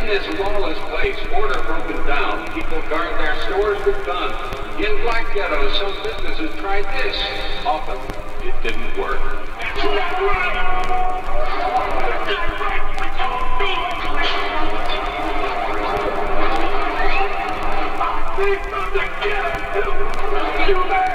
In this lawless place, order broken down, people guard their stores with guns. In black ghettos, some businesses tried this. Often, it didn't work. You